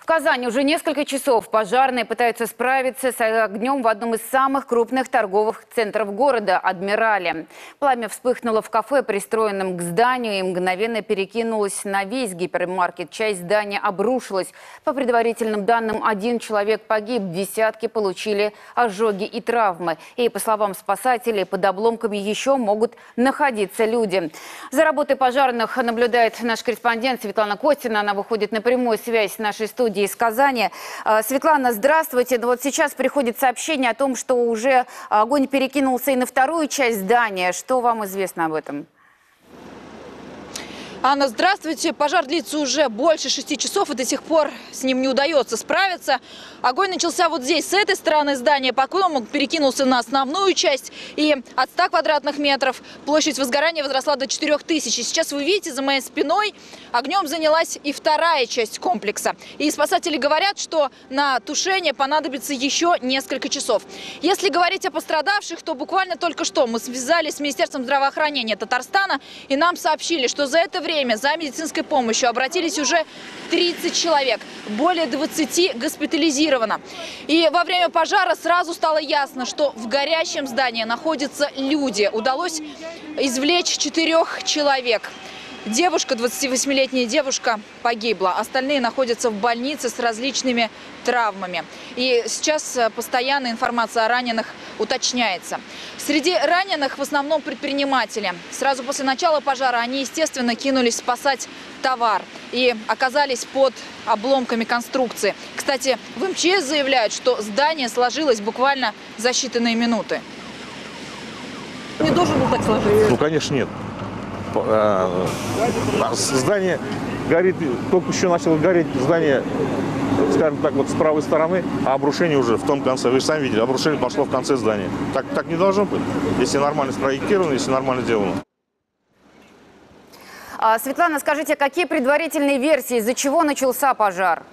В Казани уже несколько часов пожарные пытаются справиться с огнем в одном из самых крупных торговых центров города – Адмирале. Пламя вспыхнуло в кафе, пристроенном к зданию, и мгновенно перекинулось на весь гипермаркет. Часть здания обрушилась. По предварительным данным, 1 человек погиб, десятки получили ожоги и травмы. И, по словам спасателей, под обломками еще могут находиться люди. За работой пожарных наблюдает наш корреспондент Светлана Костина. Она выходит на прямую связь с нашей студией из Казани. Светлана, здравствуйте. Вот сейчас приходит сообщение о том, что уже огонь перекинулся и на вторую часть здания. Что вам известно об этом? Анна, здравствуйте. Пожар длится уже больше 6 часов, и до сих пор с ним не удается справиться. Огонь начался вот здесь, с этой стороны здания, потом он перекинулся на основную часть. И от 100 квадратных метров площадь возгорания возросла до 4000. И сейчас вы видите, за моей спиной огнем занялась и вторая часть комплекса. И спасатели говорят, что на тушение понадобится еще несколько часов. Если говорить о пострадавших, то буквально только что мы связались с Министерством здравоохранения Татарстана, и нам сообщили, что за это время за медицинской помощью обратились уже 30 человек, более 20 госпитализировано. И во время пожара сразу стало ясно, что в горящем здании находятся люди. Удалось извлечь 4 человек. Девушка, 28-летняя девушка, погибла. Остальные находятся в больнице с различными травмами. И сейчас постоянная информация о раненых уточняется. Среди раненых в основном предприниматели. Сразу после начала пожара они, естественно, кинулись спасать товар и оказались под обломками конструкции. Кстати, в МЧС заявляют, что здание сложилось буквально за считанные минуты. Не должен был так сложиться? Ну, конечно, нет. Здание горит, только еще начало гореть здание, скажем так, вот с правой стороны, а обрушение уже в том конце. Вы же сами видели, обрушение пошло в конце здания. Так не должно быть, если нормально спроектировано, если нормально сделано. Светлана, скажите, какие предварительные версии, из-за чего начался пожар?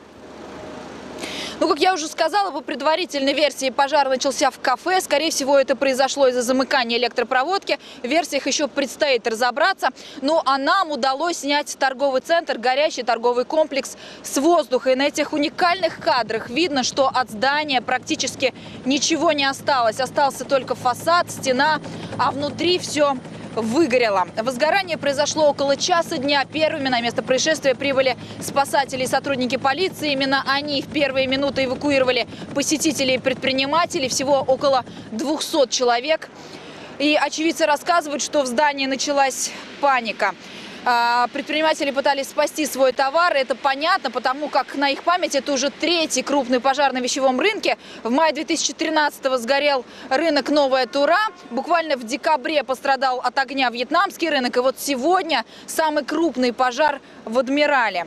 Ну, как я уже сказала, по предварительной версии пожар начался в кафе. Скорее всего, это произошло из-за замыкания электропроводки. В версиях еще предстоит разобраться. Ну, а нам удалось снять торговый центр, горящий торговый комплекс с воздуха. И на этих уникальных кадрах видно, что от здания практически ничего не осталось. Остался только фасад, стена, а внутри все выгорело. Возгорание произошло около часа дня. Первыми на место происшествия прибыли спасатели и сотрудники полиции. Именно они в первые минуты эвакуировали посетителей и предпринимателей. Всего около 200 человек. И очевидцы рассказывают, что в здании началась паника. Предприниматели пытались спасти свой товар. Это понятно, потому как на их память это уже 3-й крупный пожар на вещевом рынке. В мае 2013-го сгорел рынок Новая Тура. Буквально в декабре пострадал от огня вьетнамский рынок. И вот сегодня самый крупный пожар в Адмирале.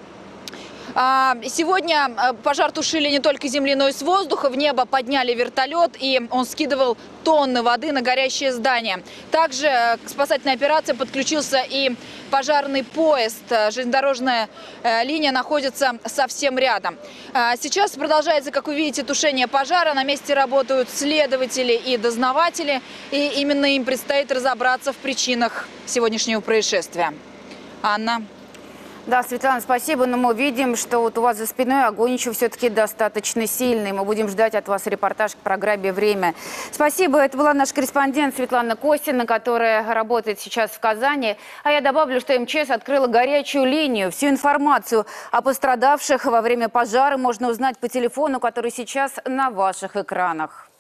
Сегодня пожар тушили не только с земли, но и с воздуха. В небо подняли вертолет, и он скидывал тонны воды на горящее здание. Также к спасательной операции подключился и пожарный поезд. Железнодорожная линия находится совсем рядом. Сейчас продолжается, как вы видите, тушение пожара. На месте работают следователи и дознаватели. И именно им предстоит разобраться в причинах сегодняшнего происшествия. Анна. Да, Светлана, спасибо, но мы видим, что вот у вас за спиной огонь еще все-таки достаточно сильный. Мы будем ждать от вас репортаж к программе «Время». Спасибо, это была наш корреспондент Светлана Костина, которая работает сейчас в Казани. А я добавлю, что МЧС открыла горячую линию. Всю информацию о пострадавших во время пожара можно узнать по телефону, который сейчас на ваших экранах.